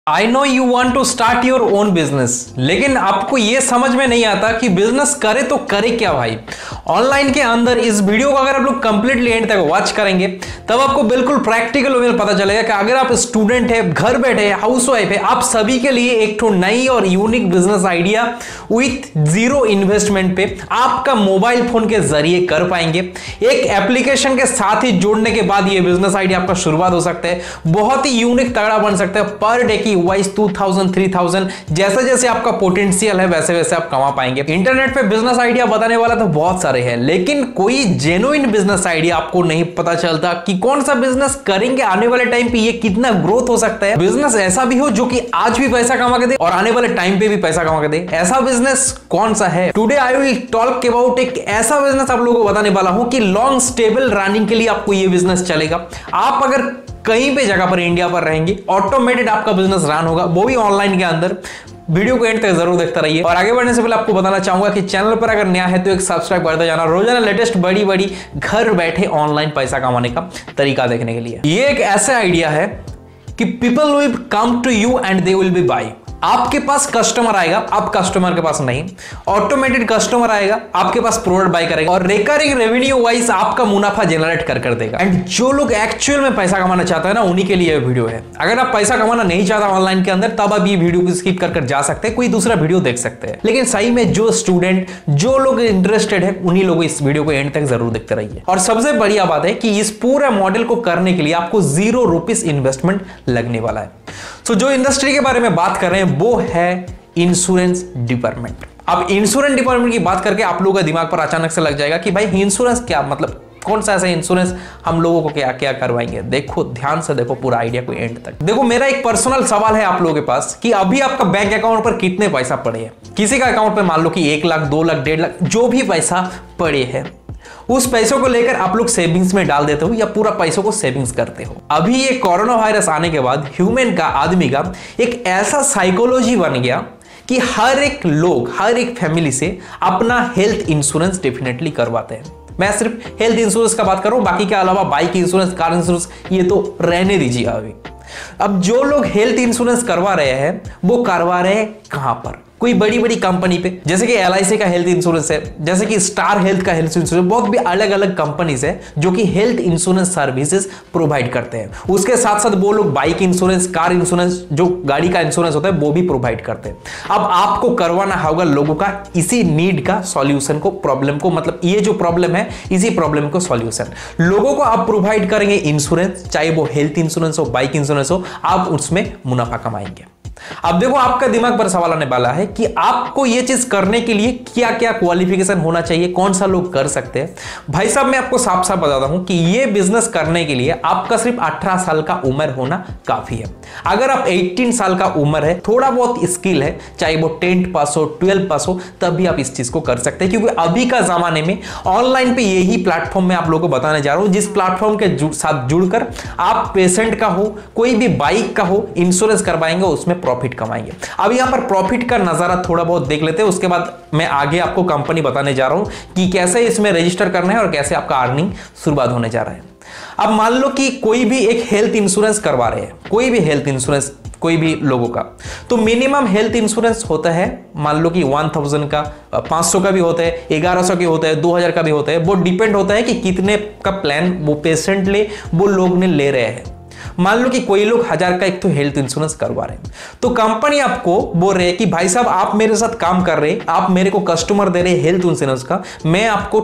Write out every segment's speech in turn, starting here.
I know you want to start your own business, लेकिन आपको यह समझ में नहीं आता कि बिजनेस करे तो करे क्या भाई। ऑनलाइन के अंदर इस वीडियो को अगर आप लोग कंप्लीटली एंड तक वॉच करेंगे तब आपको बिल्कुल प्रैक्टिकल वे में पता चलेगा कि अगर आप स्टूडेंट है, घर बैठे है, हाउसवाइफ है, आप सभी के लिए एक तो नई और unique business idea with zero investment पे आपका मोबाइल फोन के जरिए कर पाएंगे। एक एप्लीकेशन के साथ ही जोड़ने के बाद ये बिजनेस आइडिया आपका शुरुआत हो सकता है, बहुत ही यूनिक तगड़ा बन सकता है। पर डे की वाइज 2000 3000 जैसे जैसे आपका पोटेंशियल है वैसे वैसे आप कमा पाएंगे। इंटरनेट पे बिजनेस आइडिया बताने वाला तो बहुत सारे हैं, लेकिन कोई जेन्युइन बिजनेस आइडिया आपको नहीं पता चलता कि कौन सा बिजनेस करेंगे आने वाले टाइम पे ये कितना ग्रोथ हो सकता है। बिजनेस ऐसा भी हो जो कि आज भी पैसा कमा के दे और आने वाले टाइम पे भी पैसा कमा के दे, ऐसा बिजनेस कौन सा है। Today I will talk about एक ऐसा बिजनेस आप लोगों को बताने वाला हूं कि लॉन्ग स्टेबल रनिंग के लिए आपको ये बिजनेस चलेगा। आप अगर कहीं पे जगह पर इंडिया पर रहेंगे, ऑटोमेटेड आपका बिजनेस रन होगा, वो भी ऑनलाइन के अंदर। वीडियो को एंड तक जरूर देखते रहिए। और आगे बढ़ने से पहले आपको बताना चाहूंगा कि चैनल पर अगर नया है तो एक सब्सक्राइब करते जाना, रोजाना लेटेस्ट बड़ी बड़ी घर बैठे ऑनलाइन पैसा कमाने का तरीका देखने के लिए। ये एक ऐसा आइडिया है कि people will come to you and they will be buy. आपके पास कस्टमर आएगा, आप कस्टमर के पास नहीं, ऑटोमेटेड कस्टमर आएगा, आपके पास प्रोडक्ट बाय करेगा और रिकरिंग रेवेन्यू वाइज आपका मुनाफा जनरेट कर देगा। एंड जो लोग एक्चुअल में पैसा कमाना चाहते हैं ना, उन्हीं के लिए वीडियो है। अगर आप पैसा कमाना नहीं चाहता ऑनलाइन के अंदर, तब आप ये वीडियो को स्किप कर जा सकते हैं, कोई दूसरा वीडियो देख सकते हैं। लेकिन सही में जो स्टूडेंट, जो लोग इंटरेस्टेड है, उन्हीं लोग इस वीडियो को एंड तक जरूर देखते रहिए। और सबसे बढ़िया बात है कि इस पूरे मॉडल को करने के लिए आपको ₹0 इन्वेस्टमेंट लगने वाला है। तो जो इंडस्ट्री के बारे में बात कर रहे हैं वो है इंश्योरेंस डिपार्टमेंट। अब इंश्योरेंस डिपार्टमेंट की बात करके आप लोगों का दिमाग पर अचानक से लग जाएगा कि भाई इंश्योरेंस क्या, मतलब कौन सा ऐसा इंश्योरेंस हम लोगों को क्या क्या करवाएंगे। देखो, ध्यान से देखो पूरा आइडिया को एंड तक। देखो, मेरा एक पर्सनल सवाल है आप लोगों के पास कि अभी आपका बैंक अकाउंट पर कितने पैसा पड़े हैं। किसी का अकाउंट पर मान लो कि 1 लाख 2 लाख 1.5 लाख जो भी पैसा पड़े हैं, उस पैसों को लेकर आप लोग सेविंग्स में डाल देते हो या पूरा पैसों को सेविंग्स करते हो। अभी ये कोरोना वायरस आने के बाद ह्यूमन का, आदमी का एक ऐसा साइकोलॉजी बन गया कि हर एक लोग, हर एक फैमिली से अपना हेल्थ इंश्योरेंस डेफिनेटली करवाते हैं। मैं सिर्फ हेल्थ इंश्योरेंस का बात कर रहा हूं, बाकी के अलावा बाइक इंश्योरेंस, कार इंश्योरेंस ये तो रहने दीजिए अभी। अब जो लोग हेल्थ इंश्योरेंस करवा रहे हैं वो करवा रहे हैं कहां पर? कोई बड़ी बड़ी कंपनी पे, जैसे कि LIC का हेल्थ इंश्योरेंस है, जैसे कि स्टार हेल्थ का हेल्थ इंश्योरेंस, बहुत भी अलग अलग कंपनीज है जो कि हेल्थ इंश्योरेंस सर्विसेज प्रोवाइड करते हैं। उसके साथ साथ वो लोग बाइक इंश्योरेंस, कार इंश्योरेंस, जो गाड़ी का इंश्योरेंस होता है वो भी प्रोवाइड करते हैं। अब आपको करवाना होगा लोगों का इसी नीड का सॉल्यूशन को, प्रॉब्लम को, मतलब ये जो प्रॉब्लम है इसी प्रॉब्लम को सॉल्यूशन लोगों को आप प्रोवाइड करेंगे। इंश्योरेंस, चाहे वो हेल्थ इंश्योरेंस हो, बाइक इंश्योरेंस हो, आप उसमें मुनाफा कमाएंगे। अब देखो, आपका दिमाग पर सवाल आने वाला है कि आपको यह चीज करने के लिए क्या क्या क्वालिफिकेशन होना चाहिए, कौन सा लोग कर सकते हैं। भाई साहब, मैं आपको साफ साफ बताता हूं कि यह बिजनेस करने के लिए आपका सिर्फ 18 साल का उम्र होना काफी है। अगर आप 18 साल का उम्र है, थोड़ा बहुत स्किल है, चाहे वो 10th पास हो, 12th पास हो, तब भी आप इस चीज को कर सकते हैं। क्योंकि अभी का जमाने में ऑनलाइन पे यही प्लेटफॉर्म मैं आप लोगों को बताने जा रहा हूं, जिस प्लेटफॉर्म के साथ जुड़कर आप पेशेंट का हो, कोई भी बाइक का हो, इंश्योरेंस करवाएंगे, उसमें प्रॉफिट कमाएंगे। अब यहां पर प्रॉफिट का नजारा थोड़ा बहुत देख लेते हैं, उसके बाद मैं आगे आपको कंपनी बताने जा रहा हूं कि कैसे इसमें रजिस्टर करना है और कैसे आपका अर्निंग शुरुआत होने जा रहा है। अब मान लो कि कोई भी एक हेल्थ इंश्योरेंस करवा रहे हैं, कोई भी हेल्थ इंश्योरेंस, कोई भी लोगों का, तो मिनिमम हेल्थ इंश्योरेंस होता है, मान लो कि 1000 का, 500 का भी होता है, 1100 के होता है, 2000 का भी होता है। वो डिपेंड होता है कि कितने का प्लान वो पेशेंट ले, वो लोग ने ले रहे हैं। मान लो कि कोई लोग 1000 का एक तो हेल्थ इंश्योरेंस करवा रहे हैं, तो कंपनी आपको बोल रहे हैं कि भाई साहब, आप मेरे साथ काम कर रहे हैं, आप मेरे को कस्टमर दे रहे हैं हेल्थ इंश्योरेंस का, मैं आपको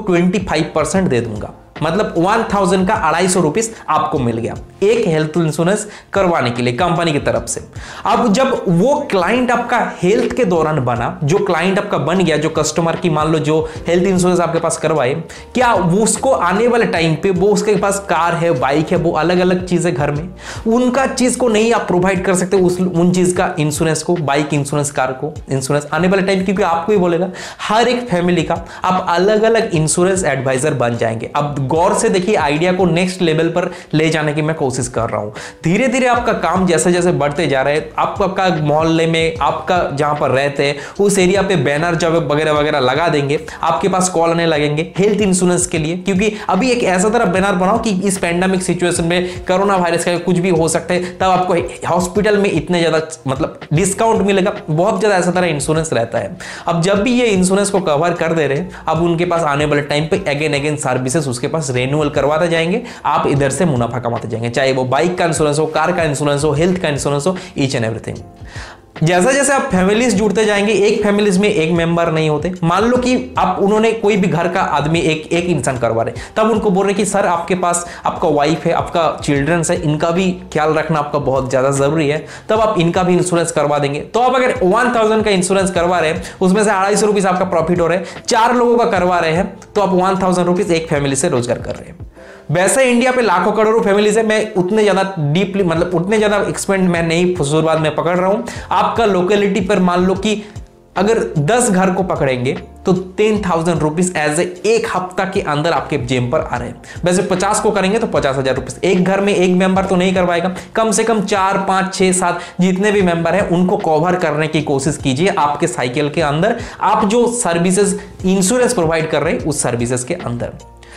25% दे दूंगा। मतलब 1000 का 250 रुपीस आपको मिल गया एक हेल्थ इंश्योरेंस करवाने के लिए कंपनी की तरफ से। अब जब वो क्लाइंट आपका हेल्थ के दौरान बना, जो क्लाइंट आपका बन गया, जो कस्टमर की मान लो जो हेल्थ इंश्योरेंस आपके पास करवाए, क्या वो उसको आने वाले टाइम पे वो उसके पास कार है, बाइक है, वो अलग अलग चीज है घर में, उनका चीज को नहीं आप प्रोवाइड कर सकते उन चीज का इंश्योरेंस को, बाइक इंश्योरेंस, कार को इंश्योरेंस आने वाले टाइम, क्योंकि आपको ही बोलेगा हर एक फैमिली का आप अलग अलग इंश्योरेंस एडवाइजर बन जाएंगे। अब गौर से देखिए, आइडिया को नेक्स्ट लेवल पर ले जाने की मैं कोशिश कर रहा हूं। धीरे धीरे आपका काम जैसे जैसे बढ़ते जा रहे हैं, आपका मोहल्ले में, आपका जहां पर रहते हैं उस एरिया पे बैनर जब वगैरह वगैरह लगा देंगे, आपके पास कॉल आने लगेंगे हेल्थ इंश्योरेंस के लिए, क्योंकि अभी एक ऐसा तरह बैनर बनाओ कि इस पैंडेमिक सिचुएशन में, कोरोना वायरस का कुछ भी हो सकता है, तब आपको हॉस्पिटल में इतने ज्यादा मतलब डिस्काउंट मिलेगा, बहुत ज्यादा ऐसा तरह इंश्योरेंस रहता है। अब जब भी ये इंश्योरेंस को कवर कर दे रहे हैं, अब उनके पास आने वाले टाइम पे अगेन सर्विसेज उसके पास रेन्यूअल करवाते जाएंगे, आप इधर से मुनाफा कमाते जाएंगे, चाहे वो बाइक का इंश्योरेंस हो, कार का इंश्योरेंस हो, हेल्थ का इंश्योरेंस हो, ईच एंड एवरीथिंग। जैसा जैसे आप फैमिलीज जुड़ते जाएंगे, एक फैमिलीज में एक मेंबर नहीं होते। मान लो कि आप उन्होंने कोई भी घर का आदमी एक इंसान करवा रहे, तब उनको बोल रहे कि सर आपके पास आपका वाइफ है, आपका चिल्ड्रंस है, इनका भी ख्याल रखना आपका बहुत ज्यादा जरूरी है, तब आप इनका भी इंश्योरेंस करवा देंगे। तो आप अगर 1000 का इंश्योरेंस करवा रहे हैं, उसमें से 250 रुपीज आपका प्रॉफिट हो रहा है, 4 लोगों का करवा रहे हैं, तो आप 1000 रुपीज एक फैमिली से रोजगार कर रहे हैं। वैसे इंडिया पे लाखों करोड़ों फैमिलीज है, मैं उतने ज्यादा डीपली मतलब उतने ज्यादा एक्सपेंड मैं नहीं शुरुआत में पकड़ रहा हूं। आपका लोकेलिटी पर मान लो कि अगर 10 घर को पकड़ेंगे तो 10,000 रुपीज एज एक हफ्ता के अंदर आपके जेब पर आ रहे हैं। वैसे 50 को करेंगे तो 50,000 रुपीज। एक घर में एक मेंबर तो नहीं करवाएगा, कम से कम 4, 5, 6, 7 जितने भी मेंबर हैं उनको कवर करने की कोशिश कीजिए आपके साइकिल के अंदर, आप जो सर्विसेज इंश्योरेंस प्रोवाइड कर रहे हैं उस सर्विसेज के अंदर।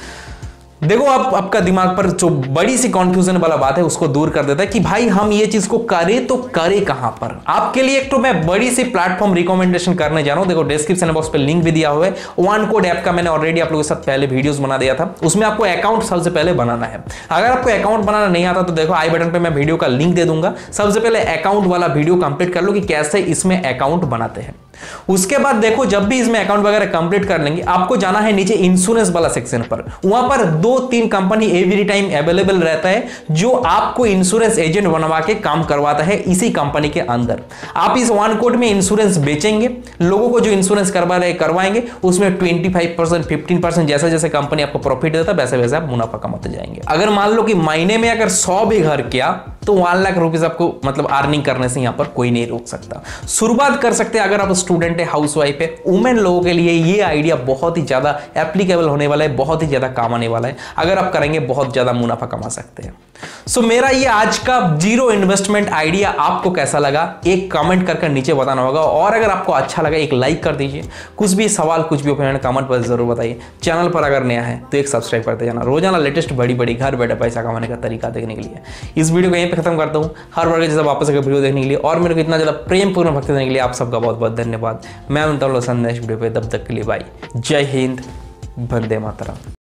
देखो, आप आपका दिमाग पर जो बड़ी सी कंफ्यूजन वाला बात है उसको दूर कर देता है कि भाई हम ये चीज को करें तो करें कहां पर। आपके लिए एक तो मैं बड़ी सी प्लेटफॉर्म रिकमेंडेशन करने जा रहा हूं। देखो, डिस्क्रिप्शन बॉक्स पे लिंक भी दिया हुआ है। वन कोड ऐप का मैंने ऑलरेडी आप लोगों के साथ पहले वीडियोस बना दिया था, उसमें आपको अकाउंट सबसे पहले बनाना है। अगर आपको अकाउंट बनाना नहीं आता तो देखो आई बटन पे मैं वीडियो का लिंक दे दूंगा, सबसे पहले अकाउंट वाला वीडियो कंप्लीट कर लो कि कैसे इसमें अकाउंट बनाते हैं। उसके बाद देखो, जब भी इसमें अकाउंट वगैरह कंप्लीट कर लेंगे, आपको जाना है नीचे इंश्योरेंस वाला सेक्शन पर। वहां पर 2-3 कंपनी एवरी टाइम अवेलेबल रहता है जो आपको इंश्योरेंस एजेंट बनवा के काम करवाता है इसी कंपनी के अंदर। आप इस वन कोड में इंश्योरेंस बेचेंगे, लोगों को जो इंश्योरेंस करवा रहे करवाएंगे, उसमें 25%, 15% जैसे जैसे कंपनी आपको प्रॉफिट देता है वैसे वैसे आप मुनाफा कमाते जाएंगे। अगर मान लो कि महीने में अगर 100 भी घर किया तो 1 लाख रुपीज आपको मतलब अर्निंग करने से यहां पर कोई नहीं रोक सकता। शुरुआत कर सकते हैं अगर आप स्टूडेंट है, हाउसवाइफ है, वुमेन लोगों के लिए ये आइडिया बहुत ही ज्यादा एप्लीकेबल होने वाला है, बहुत ही ज्यादा काम आने वाला है। अगर आप करेंगे बहुत ज्यादा मुनाफा कमा सकते हैं। सो मेरा ये आज का जीरो इन्वेस्टमेंट आइडिया आपको कैसा लगा एक कमेंट करके नीचे बताना होगा, और अगर आपको अच्छा लगा एक लाइक कर दीजिए। कुछ भी सवाल, कुछ भी ओपिनियन कमेंट पर जरूर बताइए। चैनल पर अगर नया है तो एक सब्सक्राइब करते जाना, रोजाना लेटेस्ट बड़ी बड़ी घर बैठे पैसा कमाने का तरीका देखने के लिए। इस वीडियो को यहीं पे खत्म करता हूँ। हर वर्ग जैसा वापस आकर वीडियो देखने के लिए और मेरे को इतना ज्यादा प्रेमपूर्ण भक्ति देने के लिए आप सबका बहुत बहुत धन्यवाद। मैं मिलता हूँ नेक्स्ट वीडियो पे, तब तक के लिए बाय। जय हिंद, वंदे मातरम।